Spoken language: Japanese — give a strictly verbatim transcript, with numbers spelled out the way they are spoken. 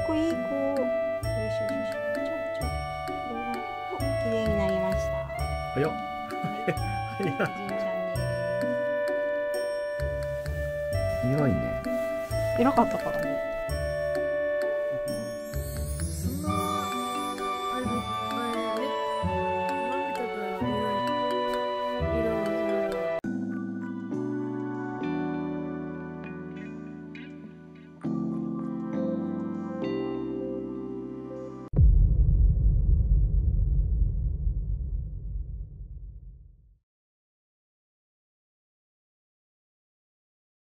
こいい子。よいしょよいしょ。ちょちょ。お、綺麗になりました。 早っ。 はい。じいちゃんです。 早いね。 偉かったからね。